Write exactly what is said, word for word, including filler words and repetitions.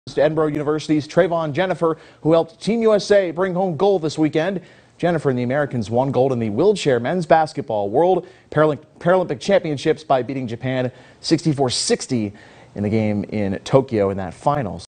To Edinburgh University's Trevon Jenifer, who helped Team U S A bring home gold this weekend. Jenifer and the Americans won gold in the wheelchair men's basketball World Paralympic Championships by beating Japan sixty-four sixty in the game in Tokyo in that finals.